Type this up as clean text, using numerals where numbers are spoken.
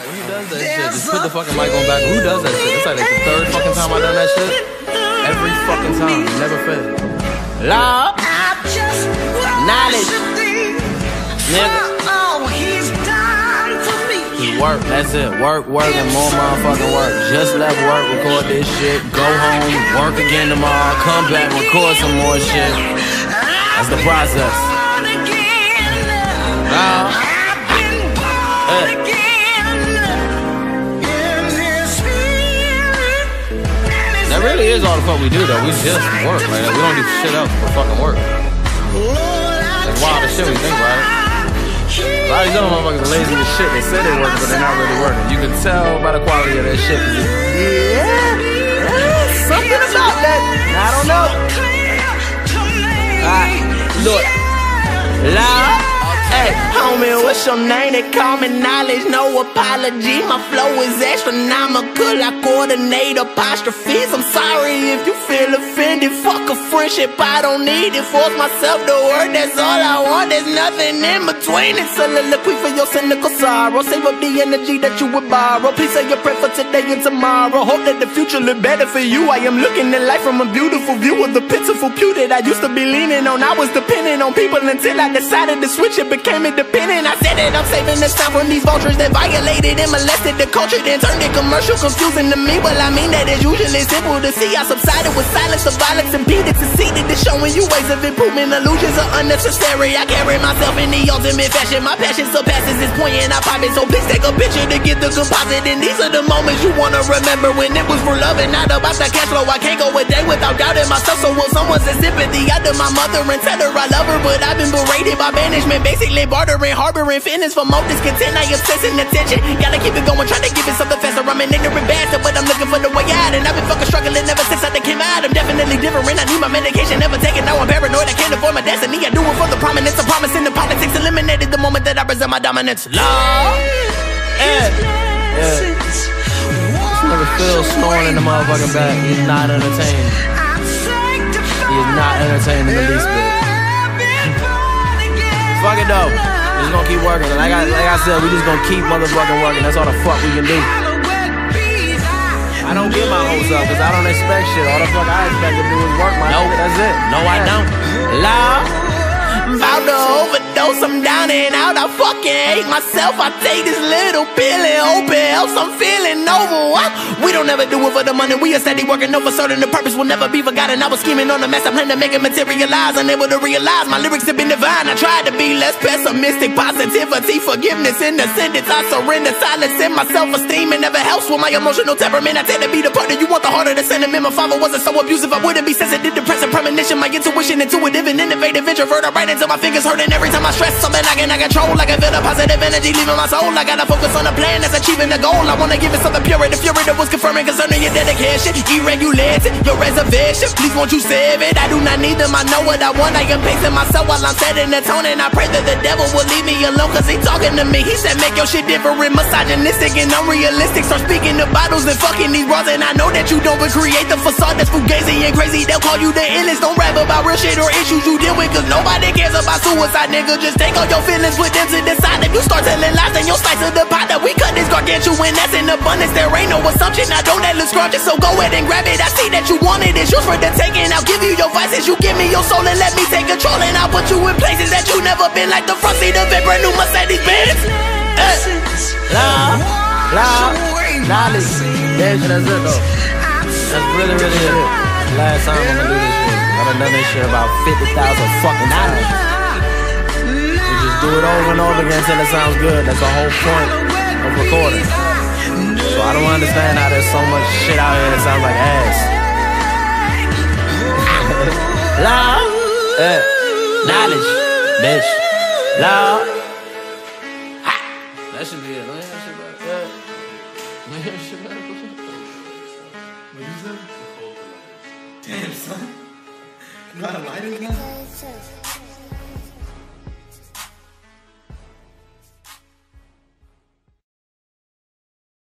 Who does that shit? Just put the fucking mic on back. Who does that shit? It's like the third fucking time I done that shit. Every fucking time. Never fail. Law. Knowledge. Nigga. Work, that's it. Work, and more motherfucking work. Just left work, record this shit. Go home, work again tomorrow. Come back, record some more shit. That's the process. That really is all the fuck we do though. We just work, right? We don't do shit else but fucking work. That's wild as shit we think, right? A lot of these other motherfuckers are lazy as shit. They say they're working, but they're not really working. You can tell by the quality of that shit. Something about that. I don't know. Alright, look. Loud. Hey, homie, what's your name? They call me Knowledge, no apology. My flow is astronomical. I coordinate apostrophes. I'm sorry if you feel offended. Fuck a friendship, I don't need it. Force myself to work, that's all I want. There's nothing in between. It's soliloquy for your cynical sorrow. Save up the energy that you would borrow. Please say your prayer for today and tomorrow. Hope that the future look better for you. I am looking at life from a beautiful view of the pitiful pew that I used to be leaning on. I was depending on people until I decided to switch it. Became independent. I said that I'm saving this time from these vultures that violated and molested the culture, then turned it commercial, confusing to me. Well, I mean that it's usually simple to see. I subsided with silence, the violence impeded, succeeded to showing you ways of improvement. Illusions are unnecessary. I carry myself in the ultimate fashion. My passion surpasses this point and I pop it. So please take a picture to get the composite. And these are the moments you wanna remember when it was for love and not about the cash flow. I can't go a day without doubting myself. So will someone send sympathy out to my mother and tell her I love her? But I've been berated by banishment, basically bartering, harboring feelings for more discontent. I obsessing attention. Gotta keep it going, trying to give it something faster. I'm an ignorant bastard, but I'm looking for the way out. And I've been fucking struggling ever since I came out. I'm definitely different. I need my medication, never taken. Now I'm paranoid. I can't avoid my destiny. I do it for the prominence. I'm promising the politics. Eliminated the moment that I present my dominance. Law. This nigga Phil snoring in the motherfucking back. He's not entertained. He is not entertained in the least bit. Fuck it though. We're just gonna keep working. Like I said, we just gonna keep motherfucking working. That's all the fuck we can do. I don't get my hopes up because I don't expect shit. All the fuck I expect to do is work, my nigga. That's it. No, I don't. Law. About to overdose, I'm down and out. I fucking hate myself. I take this little pill and hope it helps. I'm feeling overwhelmed. We don't ever do it for the money. We are steady working, no for certain. The purpose will never be forgotten. I was scheming on the master plan to make it materialize. Unable to realize my lyrics have been divine. I tried to be less pessimistic. Positivity, forgiveness in the sentence. I surrender, silence in my self-esteem. It never helps with my emotional temperament. I tend to be the partner you want, the harder the sentiment. My father wasn't so abusive. I wouldn't be sensitive, depressive, premonition. My intuition, intuitive and innovative introvert. I write until my fingers hurting every time I stress something I cannot control. Like I feel the positive energy leaving my soul. I gotta focus on the plan that's achieving the goal. I wanna give it something pure. The fury that was confirming concerning your dedication. Irregularity, your reservation. Please won't you save it? I do not need them. I know what I want. I am pacing myself while I'm setting the tone. And I pray that the devil will leave me alone. Cause he talking to me. He said make your shit different, misogynistic and unrealistic. Start speaking the bottles and fucking these bras. And I know that you don't, but create the facade that's fugazi and crazy. They'll call you the illest. Don't rap about real shit or issues you deal with. Cause nobody cares about suicide, nigga. Just take all your feelings with them to decide. If you start telling lies, then you'll slice of the pot that we cut this gargantuan. That's in abundance. There ain't no assumption. I don't that look scrumptious. So go ahead and grab it. I see that you want it. It's yours for the taking. I'll give you your vices. You give me your soul and let me take control. And I'll put you in places that you never been. Like the front seat of a brand new Mercedes Benz. Knowledge. That's it though. That's really it. Last time I'm gonna do this shit. I've done this shit about 50,000 fucking times. We just do it over and over again until it sounds good. That's the whole point of recording. So I don't understand how there's so much shit out here that sounds like ass. Knowledge, bitch. That should be it. Let me hear that shit back. Let me hear that shit back. What you say? Damn, son. You got a light in there?